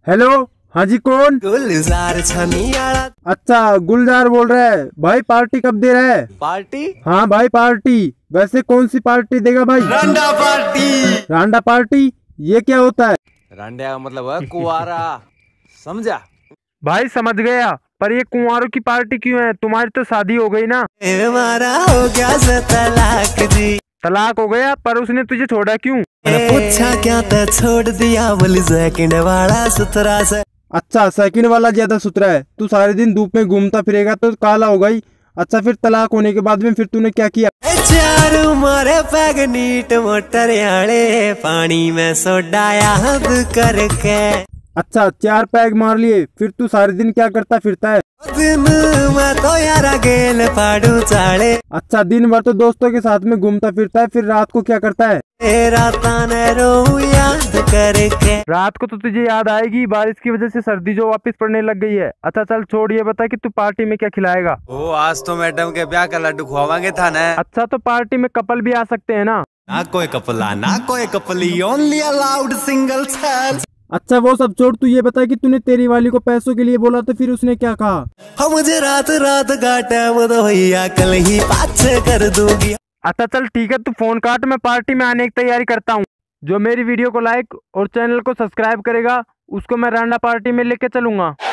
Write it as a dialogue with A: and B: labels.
A: Hello, हाँ जी, कौन?
B: गुलजार छनियाला।
A: अच्छा, गुलजार बोल रहा है भाई। पार्टी कब दे रहा है?
B: पार्टी?
A: हाँ भाई, पार्टी। वैसे कौन सी पार्टी देगा भाई?
B: रंडा पार्टी।
A: रांडा पार्टी? ये क्या होता है?
B: रंडे का मतलब है कुआरा, समझा?
A: भाई समझ गया, पर ये कुंवारों की पार्टी क्यों है? तुम्हारी तो शादी हो गई ना।
B: हमारा हो गया तलाक जी।
A: तलाक हो गया, पर उसने तुझे छोड़ा क्यों?
B: मैंने पूछा क्या तो छोड़ दिया, बोली सेकंड वाला सुथरा से।
A: अच्छा, सेकंड वाला ज्यादा सुथरा है। तू सारे दिन धूप में घूमता फिरेगा तो काला हो गई। अच्छा, फिर तलाक होने के बाद में फिर तूने क्या किया?
B: चारू मारे पैग नीट मोटर आले, पानी में सोडा याद करके।
A: अच्छा, 4 पैग मार लिए। फिर तू सारे दिन क्या करता फिरता है?
B: दिन में तो यारा गेल पाड़ू चाले।
A: अच्छा, दिन भर तो दोस्तों के साथ में घूमता फिरता है, फिर रात को क्या करता है?
B: रात रो याद करके।
A: रात को तो तुझे याद आएगी, बारिश की वजह से सर्दी जो वापस पड़ने लग गई है। अच्छा चल छोड़, ये बता कि तू पार्टी में क्या खिलाएगा?
B: ओ, आज तो मैडम के ब्याह का लड्डू खुआवांगे था ना।
A: अच्छा, तो पार्टी में कपल भी आ सकते हैं ना?
B: ना कोई कपला ना कोई कपली, ओनली अलाउड सिंगल सेल्स।
A: अच्छा, वो सब छोड़, तू ये बता कि तूने तेरी वाली को पैसों के लिए बोला तो फिर उसने क्या कहा?
B: हम मुझे रात रात का टाइम दो भैया, कल ही पाछे कर दूंगी।
A: अच्छा चल ठीक है, तू फोन काट, मैं पार्टी में आने की तैयारी करता हूँ। जो मेरी वीडियो को लाइक और चैनल को सब्सक्राइब करेगा उसको मैं रांडा पार्टी में लेके चलूंगा।